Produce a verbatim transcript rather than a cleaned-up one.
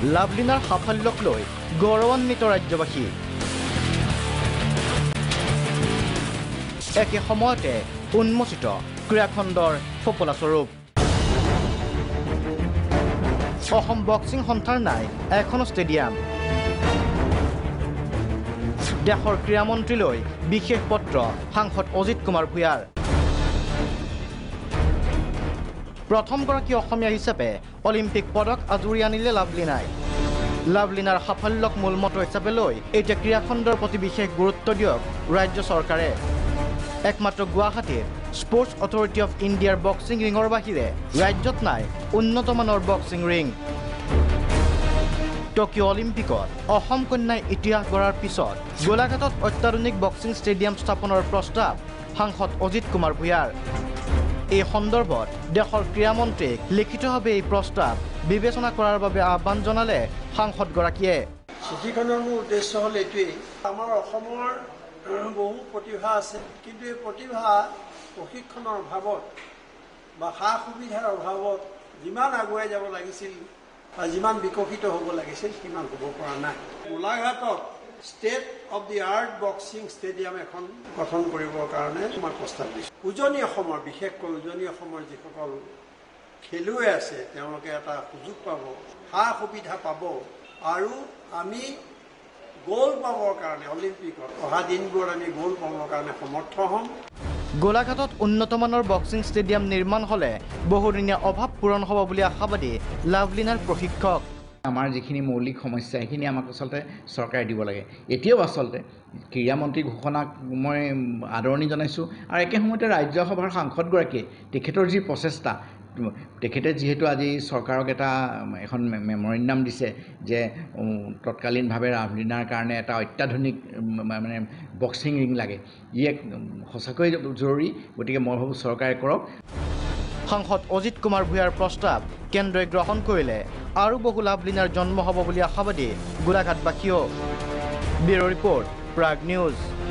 লাভলিনাৰ সাফল্যক লৈ গৌৰৱান্বিত ৰাজ্যবাসী একে সময়তে উন্মোচিত ক্ৰীড়াখণ্ডৰ সফলস্বৰূপ অসম বক্সিং সন্থাৰ নাই এখন ষ্টেডিয়াম দেশৰ ক্ৰীড়ামন্ত্ৰীলৈ বিশেষ পত্ৰ সাংসদ অজিত কুমাৰ ভূয়াৰ প্ৰথমগৰাকী অসমীয়া হিচাপে অলিম্পিক পদক আজুৰি আনিলে লাভলিনাই লাভলিনাৰ সাফল্যক মূলমন্ত্ৰ হিচাপে লৈ এতিয়া ক্ৰীড়াখণ্ডৰ প্ৰতি বিশেষ গুৰুত্ব দিয়ক ৰাজ্য চৰকাৰে একমাত্ৰ গুৱাহাটীৰ স্পৰ্টছ অথৰিটি অফ ইণ্ডিয়াৰ বক্সিং ৰিঙৰ বাহিৰে ৰাজ্যত নাই উন্নতমানৰ বক্সিং ৰিং টকিঅ' অলিম্পিকত অসম কন্যাই ইতিহাস গঢ়াৰ পিছত গোলাঘাটত অত্যাধুনিক বক্সিং ষ্টেডিয়াম স্থাপনৰ প্ৰস্তাৱ সাংসদ অজিত কুমাৰ ভূয়াৰ এই সন্দৰ্ভত দেশৰ ক্ৰীড়ামন্ত্ৰীক লিখিতভাৱে এই প্ৰস্তাৱ বিবেচনা কৰাৰ বাবে আহ্বান জনালে সাংসদগৰাকীয়ে চিঠিখনৰ মূল উদ্দেশ্য হ'ল এইটোৱেই আমাৰ অসমৰ বহু প্ৰতিভা আছে কিন্তু এই প্ৰতিভা প্ৰশিক্ষণৰ অভাৱত বা সা সুবিধাৰ অভাৱত যিমান আগুৱাই যাব লাগিছিল বা যিমান বিকশিত হ'ব লাগিছিল সিমান হ'ব পৰা নাই গোলাঘাটত state of the art boxing stadium এখন গঠন কৰিবৰ কাৰণে মই প্ৰস্তাৱ দিছোঁ উজনি অসমৰ বিশেষকৈ উজনি অসমৰ যিসকল খেলুৱৈ আছে তেওঁলোকে এটা সুযোগ পাব সা সুবিধা পাব আৰু আমি গোল্ড পাবৰ কাৰণে অলিম্পিকত অহা দিনবোৰত আমি গোল্ড পাবৰ কাৰণে সমৰ্থ হ'ম গোলাঘাটত উন্নতমানৰ বক্সিং ষ্টেডিয়াম নিৰ্মাণ হ'লে বহুদিনীয়া অভাৱ পূৰণ হ'ব বুলি আশাবাদী লাভলিনাৰ প্ৰশিক্ষক আমাৰ যিখিনি মৌলিক সমস্যা সেইখিনি আমাক আচলতে চৰকাৰে দিব লাগে এতিয়াও আচলতে ক্ৰীড়ামন্ত্ৰী ঘোষণাক মই আদৰণি জনাইছোঁ আৰু একে সময়তে ৰাজ্যসভাৰ সাংসদগৰাকীয়ে তেখেতৰ যি প্ৰচেষ্টা তেখেতে যিহেতু আজি চৰকাৰক এটা এখন মেমৰেণ্ডাম দিছে যে তৎকালীনভাৱে লাভলিনাৰ কাৰণে এটা অত্যাধুনিক মানে বক্সিং ৰিং লাগে ই এক সঁচাকৈ জৰুৰী গতিকে মই ভাবোঁ চৰকাৰে কৰক সাংসদ অজিত কুমাৰ ভূয়াৰ প্ৰস্তাৱ কেন্দ্ৰই গ্ৰহণ কৰিলে আৰু বহু লাভলিনাৰ জন্ম হ'ব বুলি আশাবাদী গোলাঘাটবাসীও ব্যুৰ ৰিপৰ্ট প্ৰাগ নিউজ